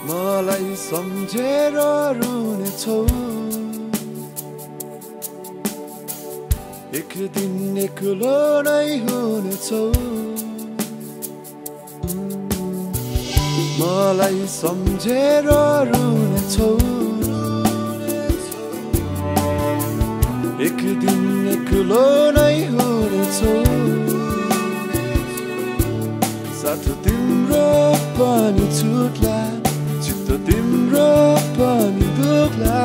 मलाई सम्झेर रुनेछौ एक दिन एक्लो नै हुनेछौ मलाई सम्झेर रुनेछौ एक दिन एक्लो नै हुनेछौ साथ तिम्रो पनि छुट्ला चित्त तिम्रो पनि दुख्ला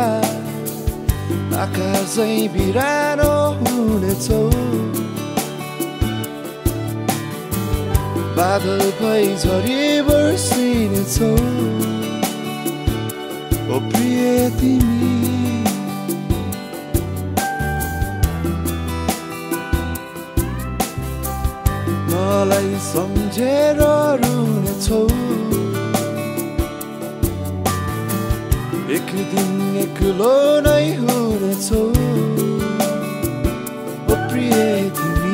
आकाशै बिरानो हुनेछौ बादल भई झरी बर्सिनेछौ ओ प्रिय तिमी मलाई सम्झेर रुनेछौ एक दिन एक्लो नै हुनेछौ ओ प्रिय तिमी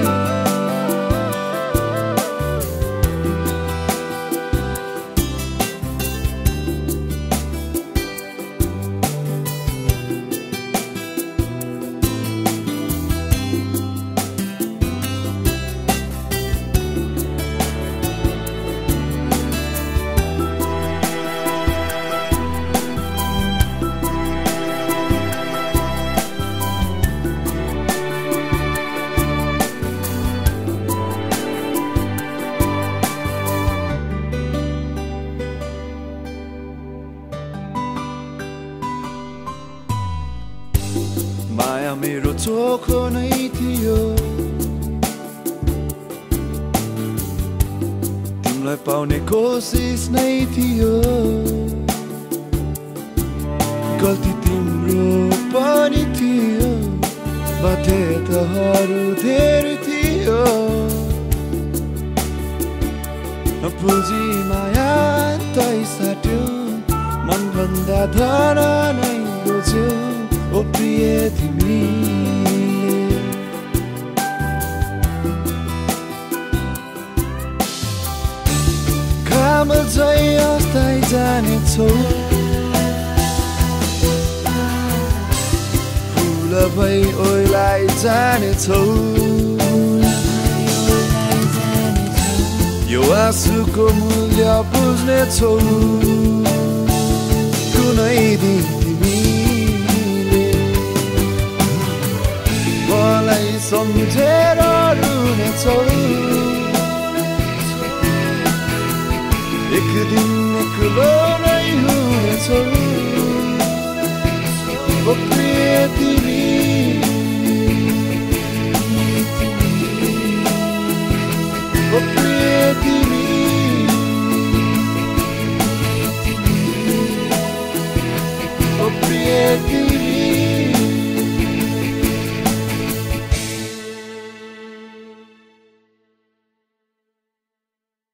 माया मेरो चोखो नै थियो तिमीलाई पाउने कोसिस नै थियो गल्ती तिम्रो पनि थियो बाध्यताहरू धेरै थियो नपुजी माया तै साट्यो मनभन्दा धन नै रोज्यो ओ प्रिय तिमी घाम झै अस्ताइ जानेछौ फुल भई ओइलाई जानेछौ यो आँसुको मूल्य बुझ्नेछौ कुनै दिन मलाई सम्झेर रुनेछौ एक दिन एक्लो नै हुनेछौ ओ प्रिय तिमी